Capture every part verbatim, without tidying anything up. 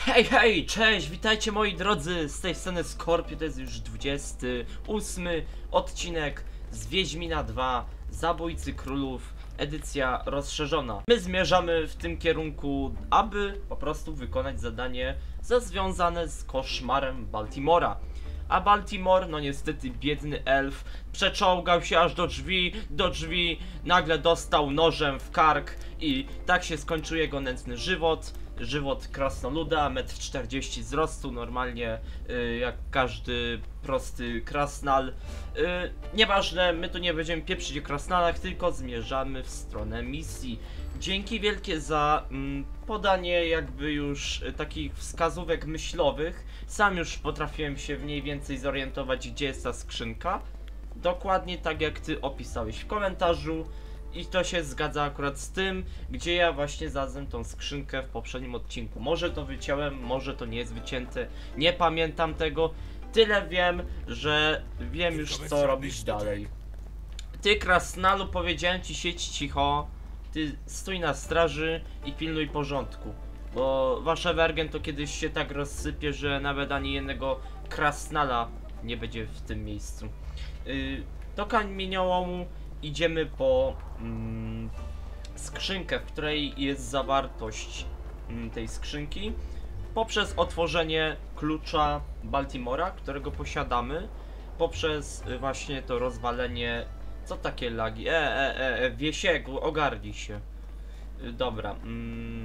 Hej, hej, cześć, witajcie moi drodzy, z tej strony Skorpio, to jest już dwudziesty ósmy odcinek z Wiedźmina dwa, Zabójcy Królów, edycja rozszerzona. My zmierzamy w tym kierunku, aby po prostu wykonać zadanie związane z koszmarem Baltimora. A Baltimore, no niestety biedny elf, przeczołgał się aż do drzwi, do drzwi, nagle dostał nożem w kark i tak się skończył jego nędzny żywot. Żywot krasnoluda, metr czterdzieści wzrostu, normalnie y, jak każdy prosty krasnal. Y, nieważne, my tu nie będziemy pieprzyć o krasnalach, tylko zmierzamy w stronę misji. Dzięki wielkie za mm, podanie jakby już y, takich wskazówek myślowych. Sam już potrafiłem się mniej więcej zorientować, gdzie jest ta skrzynka. Dokładnie tak jak ty opisałeś w komentarzu. I to się zgadza akurat z tym, gdzie ja właśnie znalazłem tą skrzynkę w poprzednim odcinku. Może to wyciąłem, może to nie jest wycięte, nie pamiętam tego. Tyle wiem, że wiem już co robić dalej. Ty krasnalu, powiedziałem ci, siedź cicho. Ty stój na straży i pilnuj porządku. Bo wasze wergen to kiedyś się tak rozsypie, że nawet ani jednego krasnala nie będzie w tym miejscu. Yy, do kamieniołomu idziemy po mm, skrzynkę, w której jest zawartość mm, tej skrzynki, poprzez otworzenie klucza Baltimora, którego posiadamy, poprzez y, właśnie to rozwalenie. Co takie lagi? E, e, e, e Wiesiegu, ogarnij się. Y, dobra. Mm,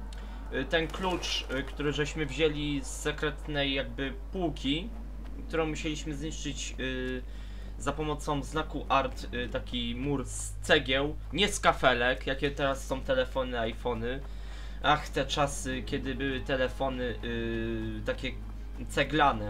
y, ten klucz, y, który żeśmy wzięli z sekretnej jakby półki, którą musieliśmy zniszczyć y, za pomocą znaku art, y, taki mur z cegieł, nie z kafelek, jakie teraz są telefony, iPhony. Ach, te czasy, kiedy były telefony y, takie ceglane.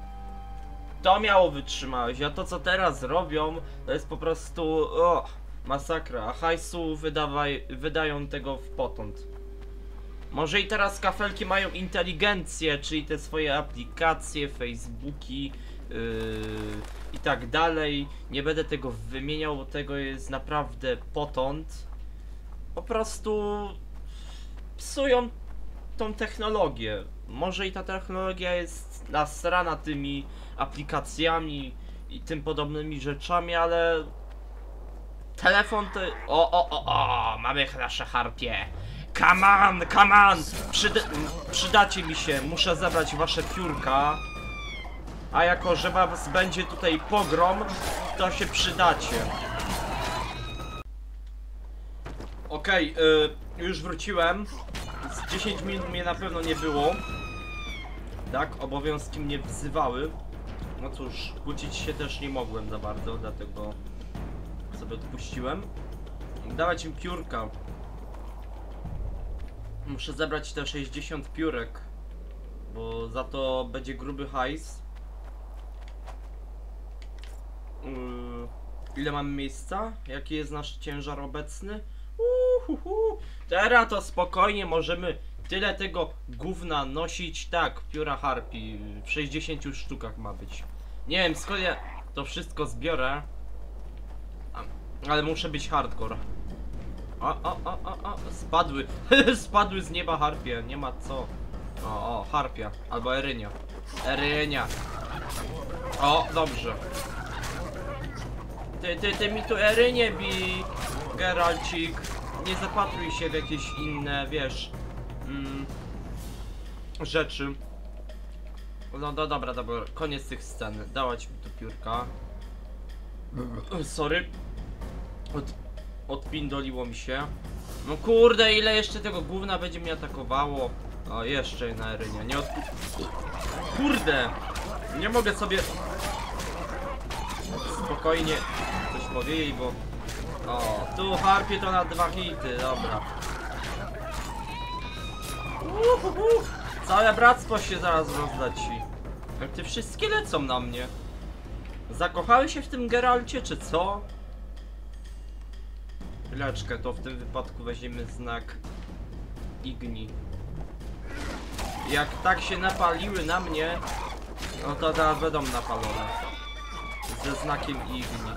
To miało wytrzymać, a to co teraz robią, to jest po prostu o, masakra, a hajsu wydawaj, wydają tego w potąd. Może i teraz kafelki mają inteligencję, czyli te swoje aplikacje, Facebooki, Yy, i tak dalej. Nie będę tego wymieniał, bo tego jest naprawdę potąd. Po prostu psują tą technologię. Może i ta technologia jest nasrana tymi aplikacjami i tym podobnymi rzeczami, ale telefon to... O, o, o, o, mamy nasze harpie. Come on, come on! Przyda... Przydacie mi się, muszę zabrać wasze piórka. A jako, że was będzie tutaj pogrom, to się przydacie. Okej, okay, yy, już wróciłem. Z dziesięć minut mnie na pewno nie było. Tak, obowiązki mnie wzywały. No cóż, kłócić się też nie mogłem za bardzo, dlatego sobie odpuściłem. Dawać im piórka. Muszę zebrać te sześćdziesiąt piórek, bo za to będzie gruby hajs. Yy, ile mamy miejsca? Jaki jest nasz ciężar obecny? Uhuhu. Teraz to spokojnie możemy tyle tego gówna nosić. Tak, pióra harpi w sześćdziesięciu sztukach ma być. Nie wiem skąd ja to wszystko zbiorę, ale muszę być hardcore. O, o, o, o, o. Spadły. Spadły z nieba harpie, nie ma co. O, o, harpia, albo erynia. Erynia. O, dobrze. Ty, ty, ty mi tu ery nie bij, Geralcik. Nie zapatruj się w jakieś inne, wiesz, mm, rzeczy. No, no dobra, dobra, koniec tych scen. Dawać mi tu piórka. Sorry. Od, odpindoliło mi się. No kurde, ile jeszcze tego gówna będzie mnie atakowało. O, jeszcze jedna erynia. Nie od... Kurde! Nie mogę sobie spokojnie coś powiedzieć, bo... O, tu harpie to na dwa hity, dobra. Uhuhu. Całe bractwo się zaraz rozleci. Jak te wszystkie lecą na mnie. Zakochały się w tym Geralcie, czy co? Chwileczkę, to w tym wypadku weźmiemy znak Igni. Jak tak się napaliły na mnie, no to teraz będą napalone. Ze znakiem Igni.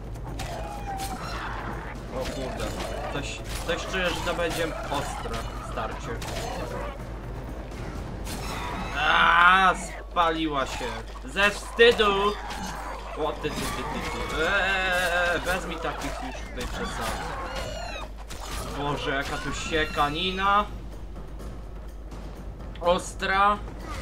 O kurde, coś, coś czuję, że to będzie ostre. starcie. Aaaa, spaliła się. Ze wstydu! O ty, ty, ty, ty, ty. Eee, bez mi takich już tutaj przesad. Boże, jaka tu siekanina. Ostra.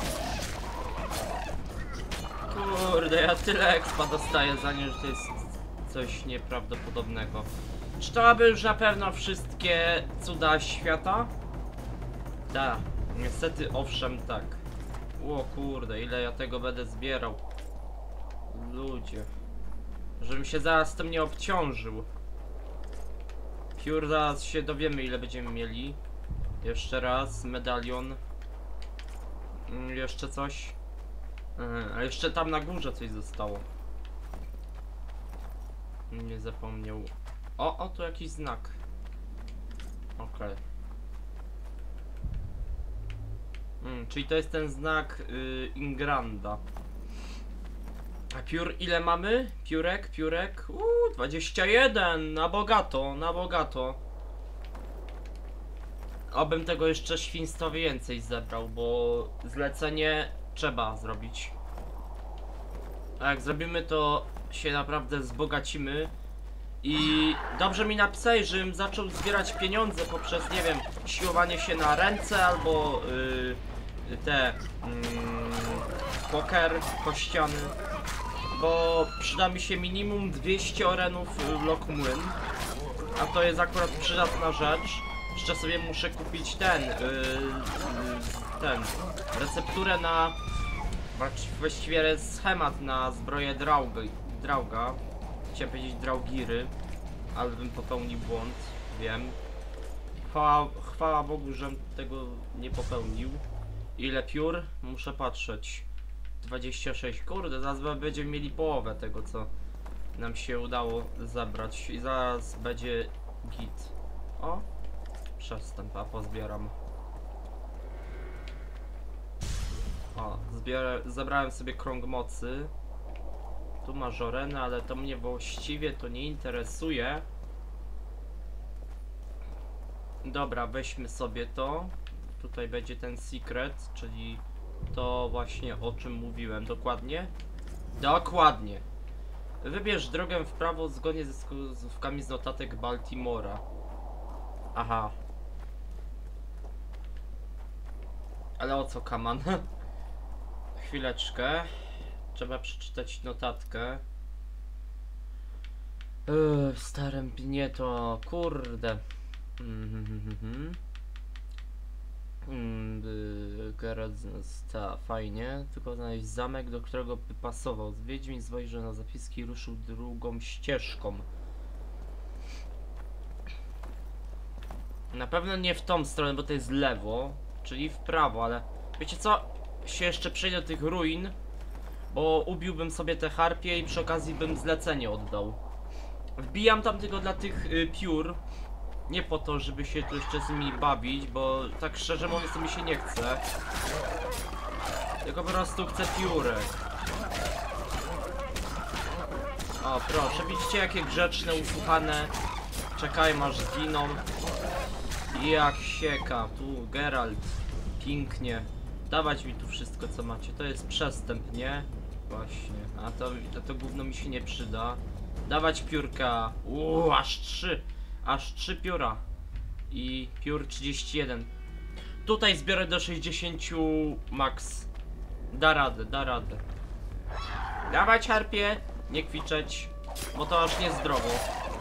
Kurde, ja tyle expa dostaję za nie, że to jest coś nieprawdopodobnego. Czy to aby już na pewno wszystkie cuda świata? Tak, niestety owszem tak. O kurde, ile ja tego będę zbierał. Ludzie. Żebym się zaraz tym nie obciążył. Pure, zaraz się dowiemy ile będziemy mieli. Jeszcze raz, medalion. Mm, jeszcze coś. Yy, a jeszcze tam na górze coś zostało. Nie zapomniał. O, o, tu jakiś znak. Okej. Okay. Hmm, czyli to jest ten znak yy, Ingranda. A Pure ile mamy? Piórek, piórek. Uuu, dwadzieścia jeden. Na bogato, na bogato. Obym tego jeszcze świństwa więcej zebrał, bo zlecenie trzeba zrobić. A jak zrobimy, to się naprawdę wzbogacimy. I dobrze mi napisali, żebym zaczął zbierać pieniądze poprzez, nie wiem, siłowanie się na ręce albo yy, te yy, poker kościany. Bo przyda mi się minimum dwieście orenów w Lock Młyn. A to jest akurat przydatna rzecz. Jeszcze sobie muszę kupić ten, yy, yy, ten, recepturę na, właściwie schemat na zbroję Drauga, Drauga. Chciałem powiedzieć Draugiry, ale bym popełnił błąd, wiem. Chwała, chwała Bogu, żem tego nie popełnił. Ile piór? Muszę patrzeć. dwadzieścia sześć, kurde, zaraz będziemy mieli połowę tego, co nam się udało zabrać i zaraz będzie git. O, przestęp, a pozbieram. O, zbierę, zebrałem sobie krąg mocy. Tu ma żorenę, ale to mnie właściwie to nie interesuje. Dobra, weźmy sobie to. Tutaj będzie ten secret, czyli to właśnie o czym mówiłem. Dokładnie? Dokładnie. Wybierz drogę w prawo zgodnie ze wskazówkami z notatek Baltimora. Aha. Ale o co, kaman? Chwileczkę. Trzeba przeczytać notatkę. Yy, w starym pnie to kurde. Mm-hmm. Mm, ta, fajnie, tylko znaleźć zamek, do którego by pasował. Wiedźmin zwojrzy na zapiski i ruszył drugą ścieżką. Na pewno nie w tą stronę, bo to jest lewo, czyli w prawo, ale wiecie co? Się jeszcze przejdę do tych ruin, bo ubiłbym sobie te harpie i przy okazji bym zlecenie oddał. Wbijam tam tylko dla tych y, piór. Nie po to, żeby się tu jeszcze z nimi bawić, bo tak szczerze mówiąc to mi się nie chce. Tylko po prostu chcę piórek. O proszę, widzicie jakie grzeczne, usłuchane. Czekaj aż zginą. Jak sieka, tu Geralt. Pięknie. Dawać mi tu wszystko co macie, to jest przestęp, nie? Właśnie, a to, to, to gówno mi się nie przyda. Dawać piórka, uuu, aż trzy. Aż trzy pióra. I piór trzydzieści jeden. Tutaj zbiorę do sześćdziesięciu max. Da radę, da radę. Dawać harpie, nie kwiczeć, bo to aż niezdrowo.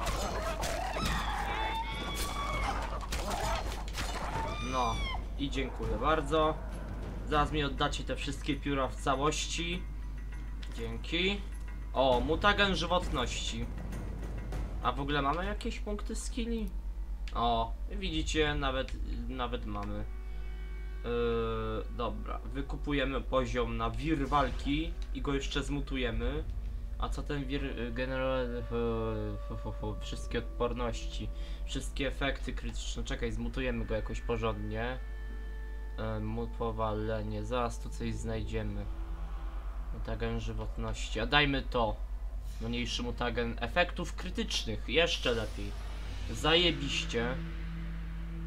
No i dziękuję bardzo. Zaraz mi oddacie te wszystkie pióra w całości. Dzięki. O, mutagen żywotności. A w ogóle mamy jakieś punkty skilli? O, widzicie, nawet, nawet mamy. Yy, dobra, wykupujemy poziom na wir walki i go jeszcze zmutujemy. A co ten wir generuje? Wszystkie odporności, wszystkie efekty krytyczne. Czekaj, zmutujemy go jakoś porządnie. Yy, mutowalenie, zaraz tu coś znajdziemy. Mutagen żywotności, a dajmy to. Mniejszy mutagen efektów krytycznych, jeszcze lepiej. Zajebiście.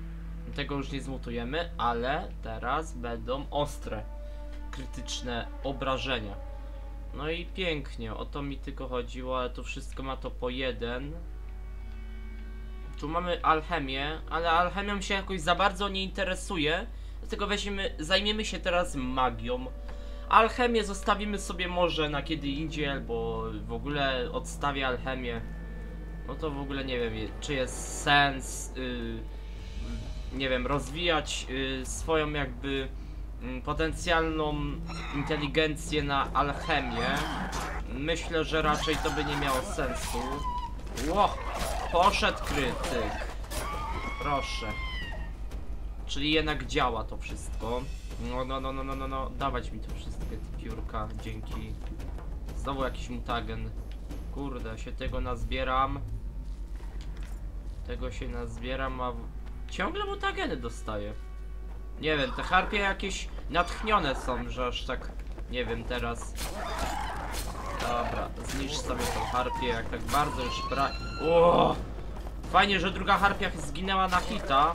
Tego już nie zmutujemy, ale teraz będą ostre, krytyczne obrażenia. No i pięknie, o to mi tylko chodziło, ale to wszystko ma to po jeden. Tu mamy alchemię, ale alchemią się jakoś za bardzo nie interesuje, dlatego weźmiemy, zajmiemy się teraz magią. Alchemię zostawimy sobie może na kiedy indziej, albo w ogóle odstawię alchemię. No to w ogóle nie wiem, czy jest sens, yy, nie wiem, rozwijać yy, swoją jakby yy, potencjalną inteligencję na alchemię. Myślę, że raczej to by nie miało sensu. Ło! Poszedł krytyk. Proszę. Czyli jednak działa to wszystko. No, no, no, no, no, no, no. Dawać mi to wszystkie te piórka. Dzięki. Znowu jakiś mutagen. Kurde, się tego nazbieram. Tego się nazbieram, a ciągle mutageny dostaję. Nie wiem, te harpie jakieś natchnione są, że aż tak, nie wiem teraz. Dobra, zniszcz sobie tą harpię, jak tak bardzo już brak. O! Fajnie, że druga harpia zginęła na hita.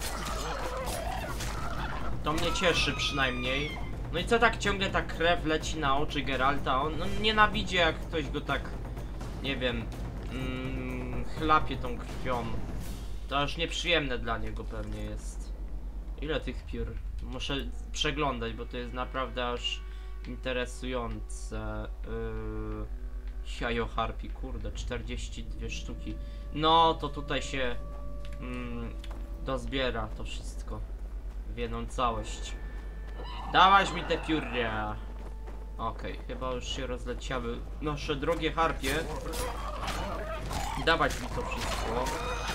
To mnie cieszy przynajmniej. No i co tak ciągle ta krew leci na oczy Geralta? On no, nienawidzi, jak ktoś go tak, nie wiem, mm, chlapie tą krwią. To aż nieprzyjemne dla niego pewnie jest. Ile tych piór? Muszę przeglądać, bo to jest naprawdę aż interesujące. Yy... Jajo harpi, kurde, czterdzieści dwie sztuki. No to tutaj się mm, dozbiera to wszystko w jedną całość. Dawać mi te pióry. Okej, okay, chyba już się rozleciały nasze drogie harpie. Dawać mi to wszystko.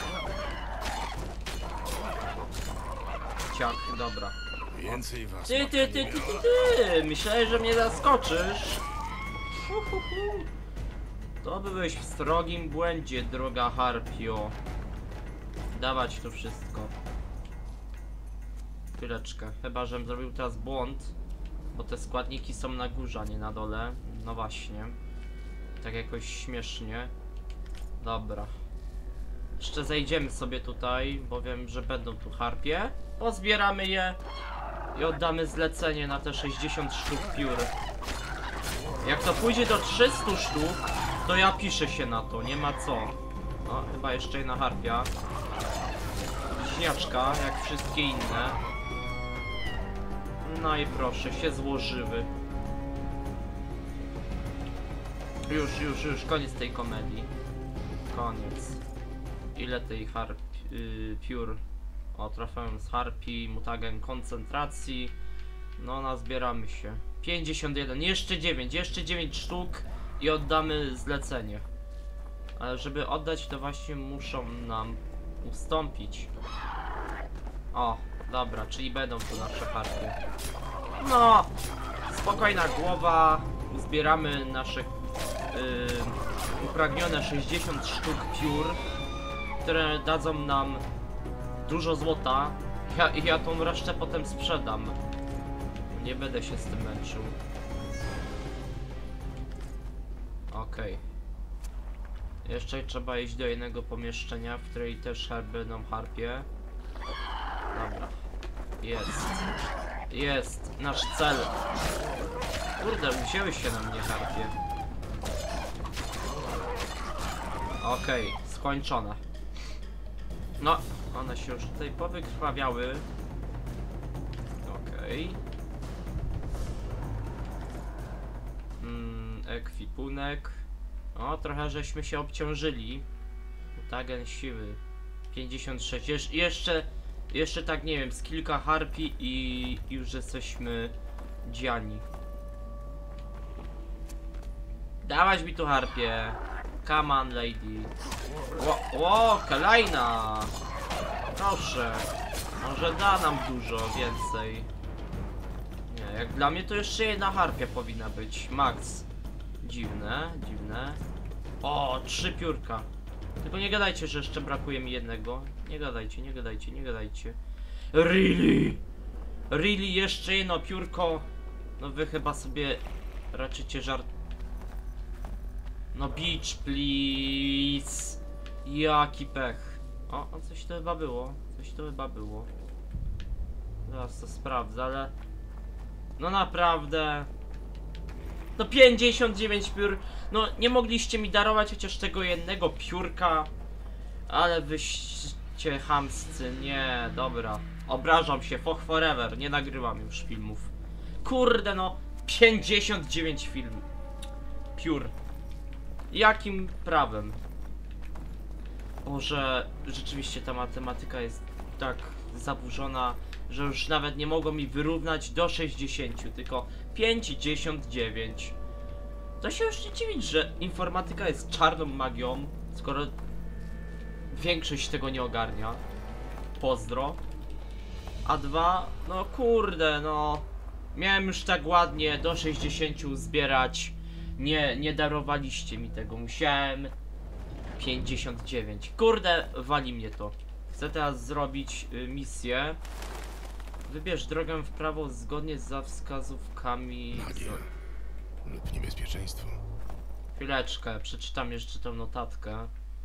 Ciach, dobra. Więcej was. Ty, ty, ty, ty, ty, ty. Myślałeś, że mnie zaskoczysz. Uhuhu. To byłeś w strogim błędzie, droga harpio. Dawać to wszystko. Chwileczkę, chyba żem zrobił teraz błąd, bo te składniki są na górze, a nie na dole. No właśnie. Tak jakoś śmiesznie. Dobra. Jeszcze zejdziemy sobie tutaj, bo wiem, że będą tu harpie. Pozbieramy je i oddamy zlecenie na te sześćdziesiąt sztuk piór. Jak to pójdzie do trzystu sztuk, to ja piszę się na to, nie ma co. No, chyba jeszcze jedna harpia. Bliźniaczka, jak wszystkie inne. No i proszę, się złożyły. Już, już, już, koniec tej komedii. Koniec. Ile tej harp... Yy, piór? O, trafiłem z harpi, mutagen koncentracji. No, nazbieramy się. pięćdziesiąt jeden, jeszcze dziewięć, jeszcze dziewięć sztuk i oddamy zlecenie. Ale żeby oddać, to właśnie muszą nam ustąpić. O, dobra, czyli będą tu nasze harpie. No, spokojna głowa. Zbieramy nasze yy, upragnione sześćdziesiąt sztuk piór, które dadzą nam dużo złota. Ja, ja tą resztę potem sprzedam. Nie będę się z tym męczył. Okej. Okay. Jeszcze trzeba iść do jednego pomieszczenia, w której też będą harpie. Dobra. Jest. Jest. Nasz cel. Kurde, wzięły się na mnie harpie. Okej. Okay. Skończone. No, one się już tutaj powykrwawiały. Okej. Okay. Ekwipunek. O, trochę żeśmy się obciążyli. Mutagen siły pięćdziesiąt sześć. Jesz jeszcze, jeszcze tak nie wiem, z kilka harpi i już jesteśmy dziani. Dawać mi tu harpie. Come on, lady. Ło, ło, kolejna. Proszę. Może da nam dużo więcej. Nie, jak dla mnie to jeszcze jedna harpia powinna być. Max. Dziwne, dziwne. O, trzy piórka. Tylko nie gadajcie, że jeszcze brakuje mi jednego. Nie gadajcie, nie gadajcie, nie gadajcie. Really? Really? Jeszcze jedno piórko? No wy chyba sobie raczycie żart... No beach, please. Jaki pech. O, o, coś to chyba było. Coś to chyba było. zaraz to sprawdzę, ale... No naprawdę... No pięćdziesiąt dziewięć piór... No nie mogliście mi darować chociaż tego jednego piórka. Ale wyście chamscy, nie, dobra. Obrażam się, fuck forever, nie nagrywam już filmów. Kurde no, pięćdziesiąt dziewięć film. Piór. Jakim prawem? Boże, rzeczywiście ta matematyka jest tak zaburzona, że już nawet nie mogą mi wyrównać do sześćdziesięciu, tylko pięćdziesiąt dziewięć. To się już nie dziwić, że informatyka jest czarną magią, skoro większość tego nie ogarnia. Pozdro. A dwa, no kurde, no. Miałem już tak ładnie do sześćdziesięciu zbierać. Nie, nie darowaliście mi tego. Musiałem pięćdziesiąt dziewięć. Kurde, wali mnie to. Chcę teraz zrobić y, misję. Wybierz drogę w prawo zgodnie z wskazówkami. Magia lub niebezpieczeństwo. Chwileczkę, przeczytam jeszcze tą notatkę.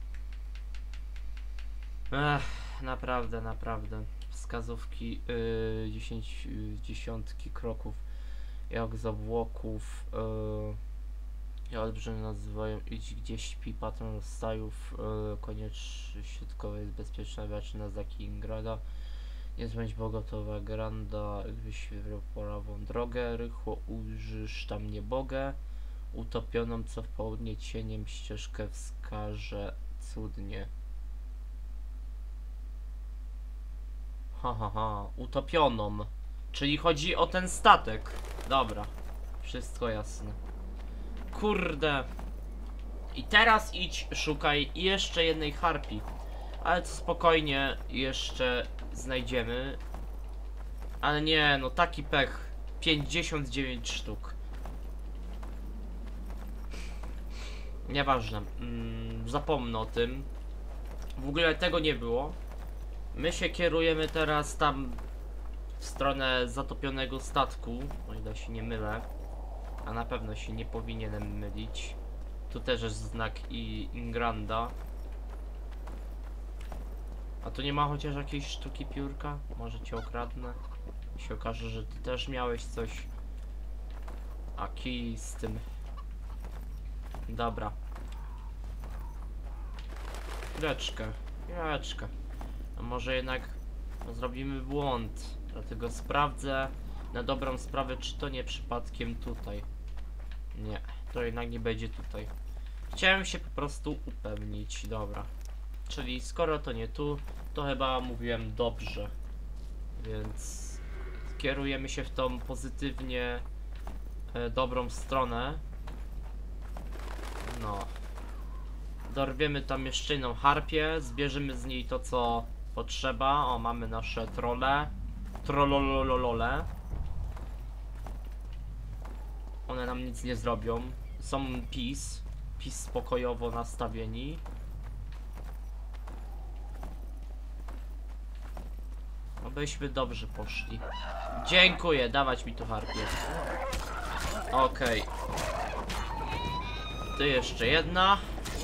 Ech, naprawdę, naprawdę. Wskazówki yy, dziesięć, yy, dziesiątki kroków, jak z obłoków. Yy, olbrzymy nazywają idź gdzie śpi patron stajów. Yy, koniecznie środkowy jest bezpieczna wiatrzyna znaki Ingrada. Nie zbądź bogotowa Granda, gdybyś wybrał prawą drogę, rychło ujrzysz tam niebogę, utopioną co w południe cieniem ścieżkę wskaże cudnie. Ha ha ha, utopioną, czyli chodzi o ten statek. Dobra, wszystko jasne. Kurde. I teraz idź, szukaj jeszcze jednej harpii. Ale to spokojnie jeszcze znajdziemy. Ale nie, no taki pech. pięćdziesiąt dziewięć sztuk. Nieważne. Mm, zapomnę o tym. W ogóle tego nie było. My się kierujemy teraz tam w stronę zatopionego statku, o ile się nie mylę. A na pewno się nie powinienem mylić. Tu też jest znak i Ingranda. A tu nie ma chociaż jakiejś sztuki piórka? Może cię okradnę? I się okaże, że ty też miałeś coś. A kij z tym. Dobra. Chwileczkę, chwileczkę. A może jednak zrobimy błąd. Dlatego sprawdzę na dobrą sprawę, czy to nie przypadkiem tutaj. Nie, to jednak nie będzie tutaj. Chciałem się po prostu upewnić. Dobra. Czyli skoro to nie tu, to chyba mówiłem dobrze. Więc kierujemy się w tą pozytywnie e, dobrą stronę. No. Dorwiemy tam jeszcze jedną harpię, zbierzemy z niej to co potrzeba. O, mamy nasze trolle. Trollololole. One nam nic nie zrobią. Są peace. Peace spokojowo nastawieni. Obyśmy dobrze poszli. Dziękuję, dawać mi tu harpię. Okej. Okay. Ty jeszcze jedna.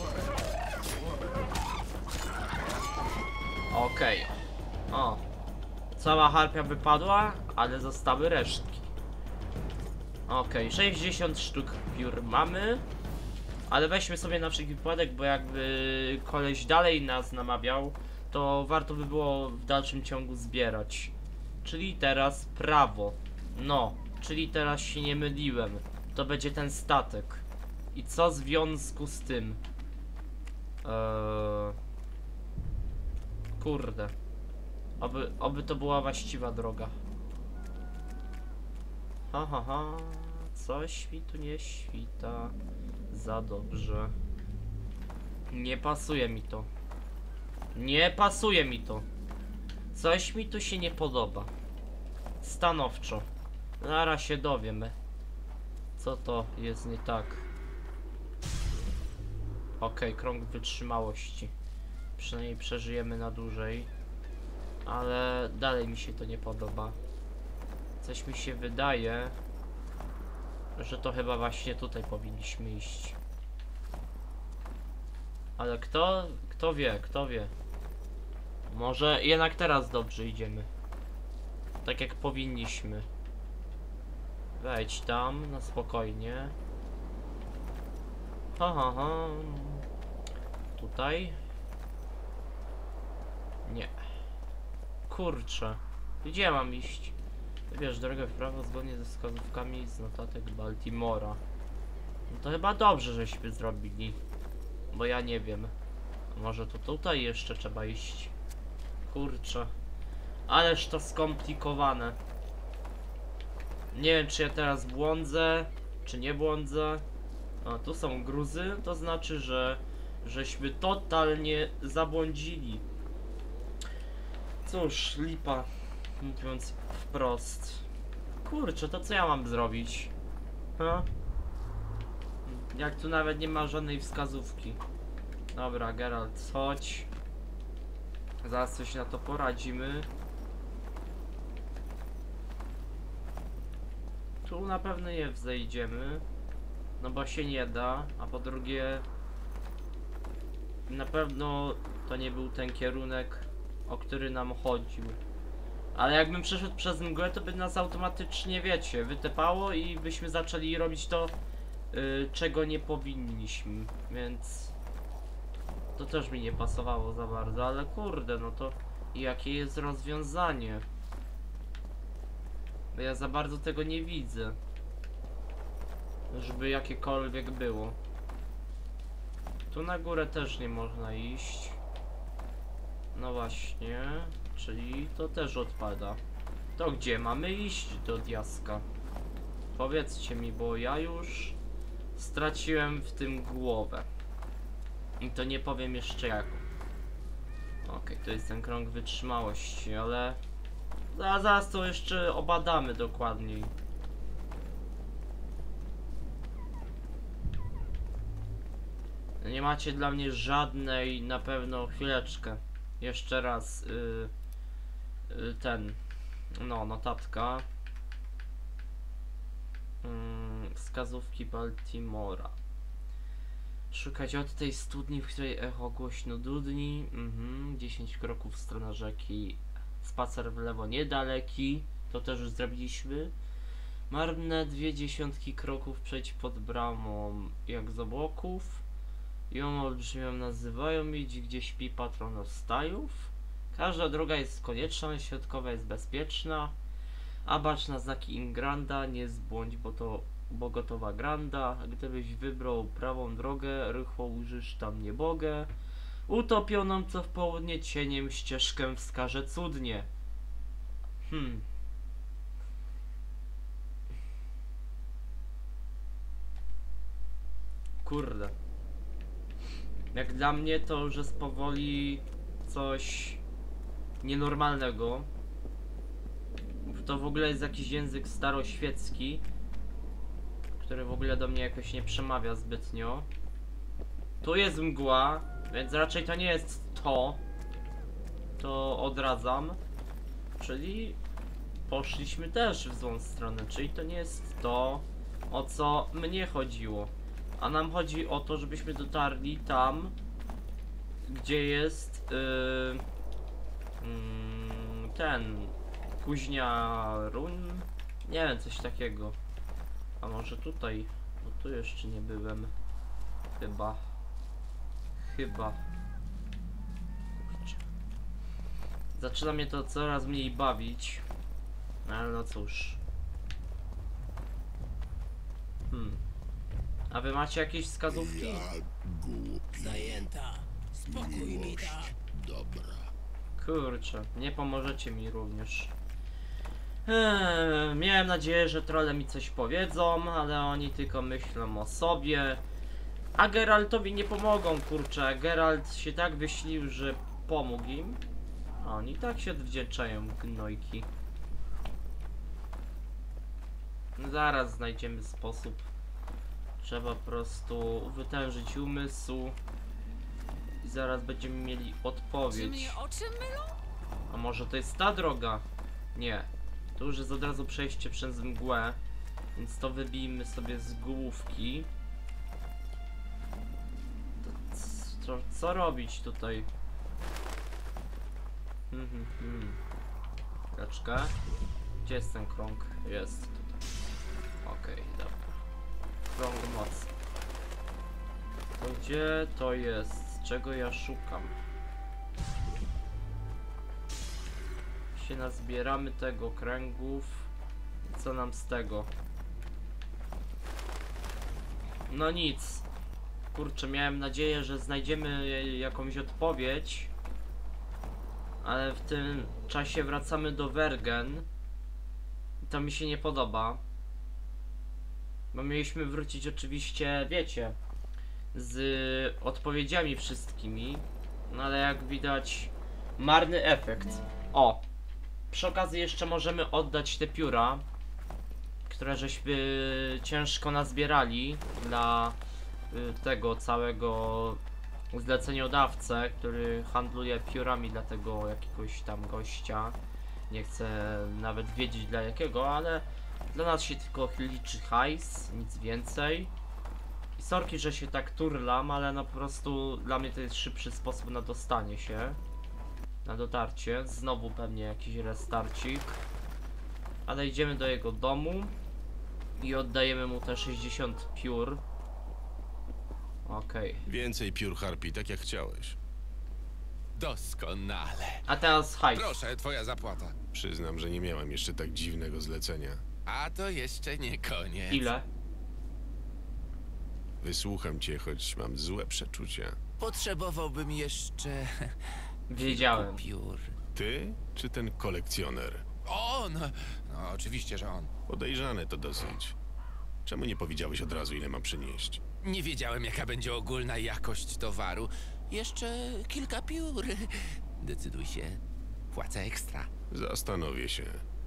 Okej. Okay. O. Cała harpia wypadła, ale zostały resztki. Okej, okay. sześćdziesiąt sztuk piór mamy. Ale weźmy sobie na wszelki wypadek, bo jakby koleś dalej nas namawiał, to warto by było w dalszym ciągu zbierać. Czyli teraz prawo. No, czyli teraz się nie myliłem. To będzie ten statek. I co w związku z tym? Eee... Kurde. Oby, oby to była właściwa droga. Ha ha ha. Coś mi tu nie świta za dobrze. Nie pasuje mi to. Nie pasuje mi to. Coś mi tu się nie podoba. Stanowczo. Zaraz się dowiemy, co to jest nie tak. Okej, okay, krąg wytrzymałości. Przynajmniej przeżyjemy na dłużej. Ale dalej mi się to nie podoba. Coś mi się wydaje, że to chyba właśnie tutaj powinniśmy iść. Ale kto, kto wie, kto wie. Może jednak teraz dobrze idziemy. Tak jak powinniśmy. Wejdź tam, na spokojnie. Ha, ha, ha. Tutaj? Nie. Kurczę. Gdzie ja mam iść? Wybierz drogę w prawo zgodnie ze wskazówkami z notatek Baltimora. No to chyba dobrze, żeśmy zrobili. Bo ja nie wiem. Może to tutaj jeszcze trzeba iść. Kurczę. Ależ to skomplikowane. Nie wiem, czy ja teraz błądzę, czy nie błądzę. A, tu są gruzy, to znaczy, że żeśmy totalnie zabłądzili. Cóż, lipa, mówiąc wprost. Kurczę, to co ja mam zrobić? Ha? Jak tu nawet nie ma żadnej wskazówki. Dobra, Geralt, chodź. Zaraz coś na to poradzimy. Tu na pewno nie wzejdziemy. No bo się nie da, a po drugie na pewno to nie był ten kierunek, o który nam chodził. Ale jakbym przeszedł przez mgłę, to by nas automatycznie, wiecie, wytepało i byśmy zaczęli robić to, yy, czego nie powinniśmy, więc to też mi nie pasowało za bardzo, ale kurde, no to jakie jest rozwiązanie? Bo ja za bardzo tego nie widzę, żeby jakiekolwiek było. Tu na górę też nie można iść. No właśnie, czyli to też odpada. To gdzie mamy iść do diaska? Powiedzcie mi, bo ja już straciłem w tym głowę. I to nie powiem jeszcze jak. Okej, okay, to jest ten krąg wytrzymałości, ale zaraz, zaraz to jeszcze obadamy dokładniej. Nie macie dla mnie żadnej, na pewno, chwileczkę. Jeszcze raz yy, yy, ten, no, notatka. Yy, wskazówki Baltimora. Szukać od tej studni, w której echo głośno dudni. Mhm, dziesięć kroków w stronę rzeki. Spacer w lewo niedaleki. To też już zrobiliśmy. Marne dwie dziesiątki kroków przejść pod bramą jak z obłoków. Ją olbrzymią nazywają, idź gdzie śpi patron Ostajów. Każda droga jest konieczna, środkowa jest bezpieczna. A bacz na znaki Ingranda, nie zbłądź, bo to bo gotowa granda. Gdybyś wybrał prawą drogę, rychło ujrzysz tam niebogę. Utopioną co w południe cieniem ścieżkę wskaże cudnie. Hmm. Kurde. Jak dla mnie to już jest powoli coś nienormalnego. To w ogóle jest jakiś język staroświecki, który w ogóle do mnie jakoś nie przemawia zbytnio. Tu jest mgła, więc raczej to nie jest to. To odradzam. Czyli poszliśmy też w złą stronę, czyli to nie jest to, o co mnie chodziło. A nam chodzi o to, żebyśmy dotarli tam, gdzie jest yy, yy, ten kuźnia run. Nie wiem, coś takiego. A może tutaj? Bo tu jeszcze nie byłem. Chyba. Chyba. Kurczę. Zaczyna mnie to coraz mniej bawić. Ale no cóż. Hmm. A wy macie jakieś wskazówki? Ja głupi. Zajęta. Spokój mi Miłość da. dobra. Kurczę, nie pomożecie mi również. Eee, miałem nadzieję, że trolle mi coś powiedzą, ale oni tylko myślą o sobie. A Geraltowi nie pomogą, kurczę. Geralt się tak wyślił, że pomógł im. A oni tak się odwdzięczają, gnojki. Zaraz znajdziemy sposób. Trzeba po prostu wytężyć umysł. I zaraz będziemy mieli Czy odpowiedź. mnie oczy mylą? A może to jest ta droga? Nie. To już jest od razu przejście przez mgłę. Więc to wybijmy sobie z główki. To, co, co robić tutaj? Hmm, hmm, hmm. Chwileczkę. Gdzie jest ten krąg? Jest tutaj. Okej, dobra. Krąg mocy. To gdzie to jest? Czego ja szukam? Się nazbieramy tego kręgów. Co nam z tego? No nic. Kurczę, miałem nadzieję, że znajdziemy jakąś odpowiedź. Ale w tym czasie wracamy do Wergen. I to mi się nie podoba. Bo mieliśmy wrócić oczywiście, wiecie, z odpowiedziami wszystkimi. No ale jak widać, marny efekt. O! Przy okazji jeszcze możemy oddać te pióra, które żeśmy ciężko nazbierali dla y, tego całego zleceniodawcę, który handluje piórami dla tego jakiegoś tam gościa. Nie chcę nawet wiedzieć dla jakiego, ale dla nas się tylko liczy hajs, nic więcej. I sorki, że się tak turlam, ale no po prostu dla mnie to jest szybszy sposób na dostanie się. Na dotarcie. Znowu pewnie jakiś restarcik. Ale idziemy do jego domu i oddajemy mu te sześćdziesiąt piór. Okej. Okay. Więcej piór harpii, tak jak chciałeś. Doskonale. A teraz hajs. Proszę, twoja zapłata. Przyznam, że nie miałem jeszcze tak dziwnego zlecenia. A to jeszcze nie koniec. Ile? Wysłucham cię, choć mam złe przeczucia. Potrzebowałbym jeszcze Wiedziałem. piór. Ty czy ten kolekcjoner? On! No, oczywiście, że on. Podejrzane to dosyć. Czemu nie powiedziałeś od razu, ile mam przynieść? Nie wiedziałem, jaka będzie ogólna jakość towaru. Jeszcze kilka piór. Decyduj się. Płacę ekstra. Zastanowię się.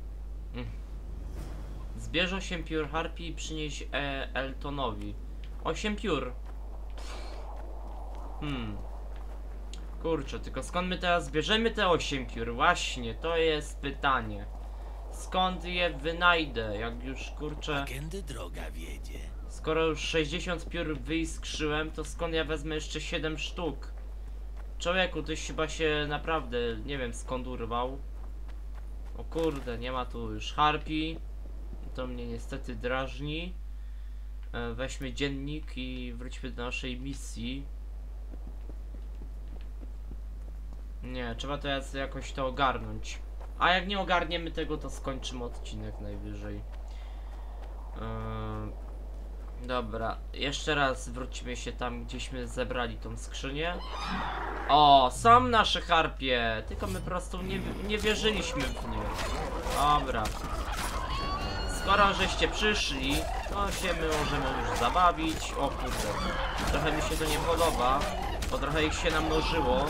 Zbierz osiem piór harpii i przynieś e, Eltonowi. osiem piór. Hmm. Kurczę, tylko skąd my teraz bierzemy te osiem piór? Właśnie, to jest pytanie. Skąd je wynajdę? Jak już, kurczę... Kiedy droga wiedzie. Skoro już sześćdziesiąt piór wyiskrzyłem, to skąd ja wezmę jeszcze siedem sztuk? Człowieku, tyś chyba się naprawdę, nie wiem skąd urwał. O kurde, nie ma tu już harpii. To mnie niestety drażni. E, weźmy dziennik i wróćmy do naszej misji. Nie, trzeba teraz jakoś to ogarnąć. A jak nie ogarniemy tego, to skończymy odcinek najwyżej. Yy... Dobra, jeszcze raz wróćmy się tam, gdzieśmy zebrali tą skrzynię. O, są nasze harpie, tylko my po prostu nie, nie wierzyliśmy w nie. Dobra. Skoro żeście przyszli, to się my możemy już zabawić. O kurde, trochę mi się to nie podoba, bo trochę ich się namnożyło.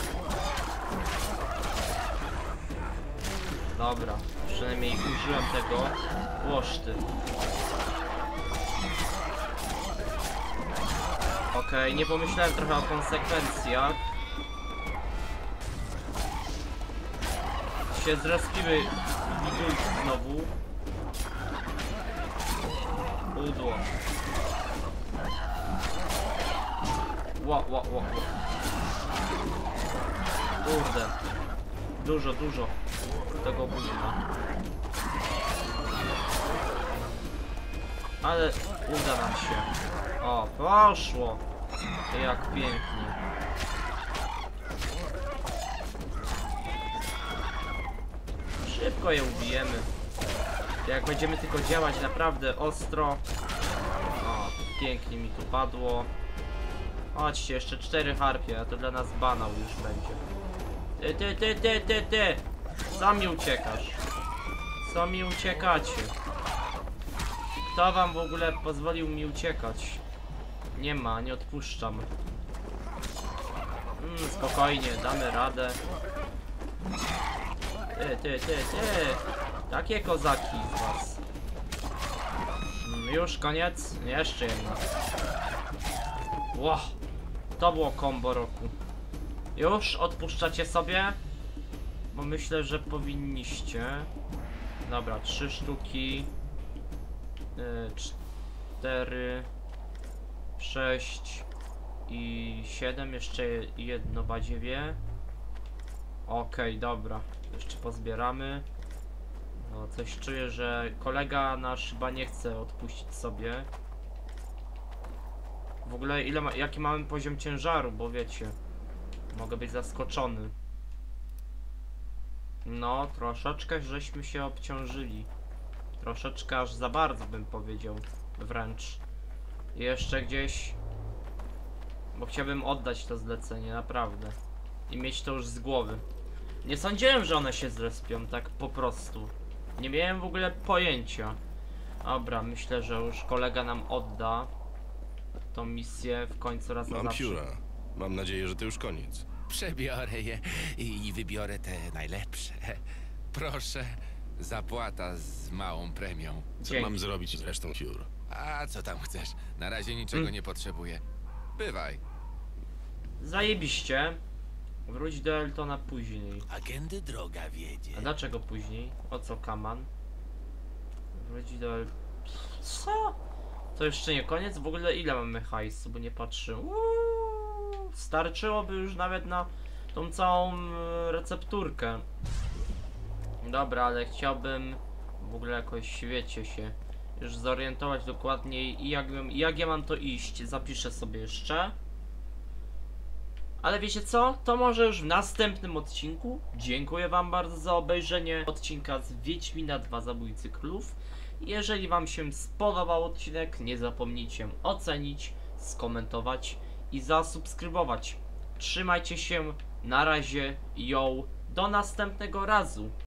Dobra, przynajmniej użyłem tego. Łoszty. Okej, okay, nie pomyślałem trochę o konsekwencjach. Się zrespiły widulki znowu. Udło. Ła, ła, ła, ła. Kurde. Dużo, dużo tego gówna. Ale uda nam się. O, poszło. Jak pięknie. Szybko je ubijemy. Jak będziemy tylko działać naprawdę ostro. O, pięknie mi tu padło. Chodźcie, jeszcze cztery harpie, a to dla nas banał już będzie. Ty, ty, ty, ty, ty, ty. Co mi uciekasz? Co mi uciekacie? Kto wam w ogóle pozwolił mi uciekać? Nie ma, nie odpuszczam. Mm, spokojnie, damy radę. Ty, ty, ty, ty. Takie kozaki z was. Mm, już koniec? Jeszcze jedna. Ło, to było combo roku. Już odpuszczacie sobie? Bo myślę, że powinniście. Dobra, trzy sztuki. Yy, cztery. sześć i siedem, jeszcze jedno badziewie. Okej, okay, dobra. Jeszcze pozbieramy. No, coś czuję, że kolega nasz chyba nie chce odpuścić sobie. W ogóle ile ma, jaki mamy poziom ciężaru, bo wiecie, mogę być zaskoczony. No, troszeczkę żeśmy się obciążyli. Troszeczkę aż za bardzo bym powiedział, wręcz. I jeszcze gdzieś, bo chciałbym oddać to zlecenie, naprawdę. I mieć to już z głowy. Nie sądziłem, że one się zrespią, tak po prostu. Nie miałem w ogóle pojęcia. Dobra, myślę, że już kolega nam odda tą misję w końcu raz na Mam zawsze. pióra. Mam nadzieję, że to już koniec. Przebiorę je i wybiorę te najlepsze. Proszę, zapłata z małą premią. Co Dzięki. mam zrobić z resztą piór? A co tam chcesz? Na razie niczego Mm. nie potrzebuję. Bywaj. Zajebiście. Wróć do Eltona później. A kiedy droga wiedzie? A dlaczego później? O co kaman? Wróć do El... Co? To jeszcze nie koniec? W ogóle ile mamy hajsu, bo nie patrzę. Uuu, starczyłoby już nawet na tą całą e, recepturkę. Dobra, ale chciałbym w ogóle jakoś, wiecie się, już zorientować dokładniej i jak, jak ja mam to iść. Zapiszę sobie jeszcze. Ale wiecie co? To może już w następnym odcinku. Dziękuję wam bardzo za obejrzenie odcinka z Wiedźmina dwa Zabójcy Królów. Jeżeli wam się spodobał odcinek, nie zapomnijcie ocenić, skomentować i zasubskrybować. Trzymajcie się, na razie, yo, do następnego razu.